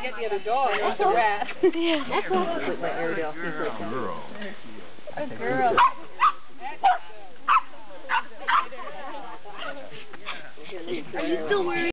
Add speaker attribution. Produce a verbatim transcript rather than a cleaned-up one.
Speaker 1: get the other dog. It's a rat.
Speaker 2: Yeah, that's what.
Speaker 3: My Airedale.